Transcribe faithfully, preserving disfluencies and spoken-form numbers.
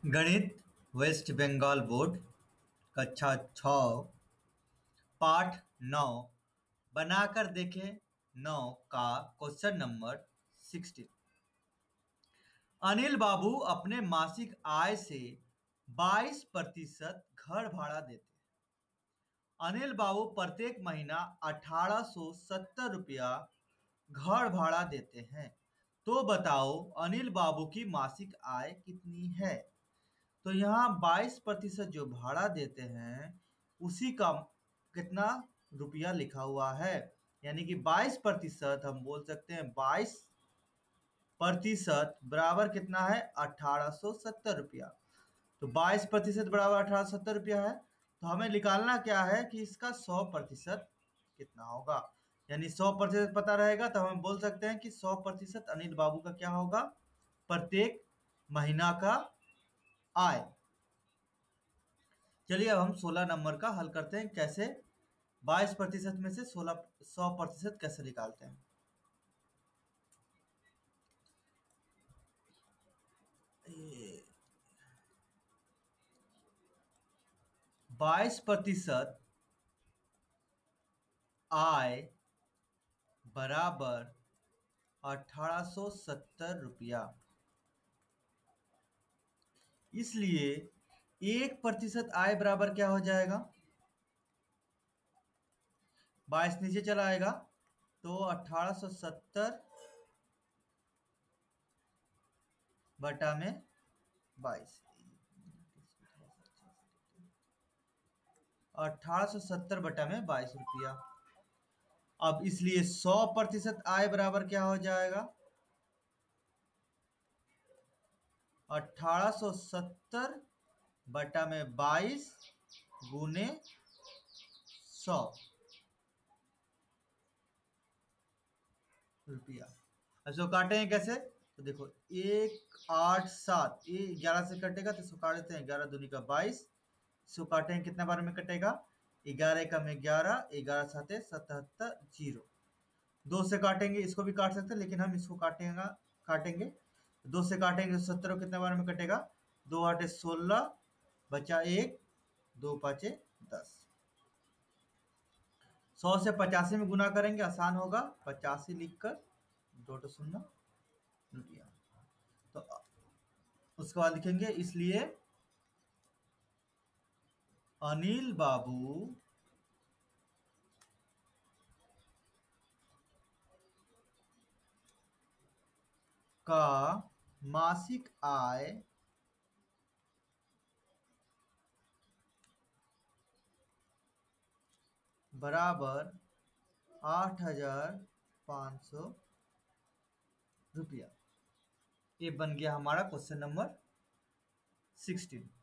गणित waste Bengal board कक्षा छ पाठ नौ बनाकर देखें नौ का question number sixteen. Anil Babu अपने मासिक आय से बाईस प्रतिशत घर भाड़ा देते हैं। अनिल बाबू प्रत्येक महीना अठारह सौ सत्तर रुपया घर भाड़ा देते हैं। तो बताओ अनिल बाबू की मासिक आय कितनी है। तो यहाँ बाईस प्रतिशत जो भाड़ा देते हैं उसी का कितना रुपया लिखा हुआ है, यानी कि बाईस प्रतिशत हम बोल सकते हैं बाईस प्रतिशत बराबर कितना है अठारह सौ सत्तर रुपया। तो बाईस प्रतिशत बराबर अठारह सौ सत्तर रुपया है। तो हमें निकालना क्या है कि इसका सौ प्रतिशत कितना होगा, यानी सौ प्रतिशत पता रहेगा तो हम बोल सकते हैं कि सौ प्रतिशत अनिल बाबू का क्या होगा, प्रत्येक महीना का आय। चलिए अब हम सोलह नंबर का हल करते हैं। कैसे बाईस प्रतिशत में से सोलह सौ प्रतिशत कैसे निकालते हैं। बाईस प्रतिशत आय बराबर अठारह सौ सत्तर रुपया, इसलिए एक प्रतिशत आय बराबर क्या हो जाएगा, बाईस नीचे चला आएगा तो अठारह सौ सत्तर बटा में बाईस, अठारह सौ सत्तर बटा में बाईस रुपया। अब इसलिए सौ प्रतिशत आय बराबर क्या हो जाएगा, अठारह सौ सत्तर बटा में बाईस गुने सौ रुपया। अब इसको काटेंगे कैसे, तो देखो एक आठ सात, ये ग्यारह से कटेगा तो इसको काट देते हैं, ग्यारह दूनी का बाईस। इसको काटेंगे कितने बार में कटेगा, ग्यारह का में ग्यारह, ग्यारह साते सतहत्तर, जीरो। दो से काटेंगे, इसको भी काट सकते हैं लेकिन हम इसको काटेंगे काटेंगे दो से काटेंगे तो सत्तर कितने बार में कटेगा, दो आठे सोलह, बचा एक, दो पाँचे दस। सौ से पचासी में गुना करेंगे आसान होगा, पचासी लिखकर दो तो शून्य रुपया। तो उसके बाद लिखेंगे इसलिए अनिल बाबू का मासिक आय बराबर आठ हजार पाँच सौ रुपया। ये बन गया हमारा क्वेश्चन नंबर सिक्सटीन।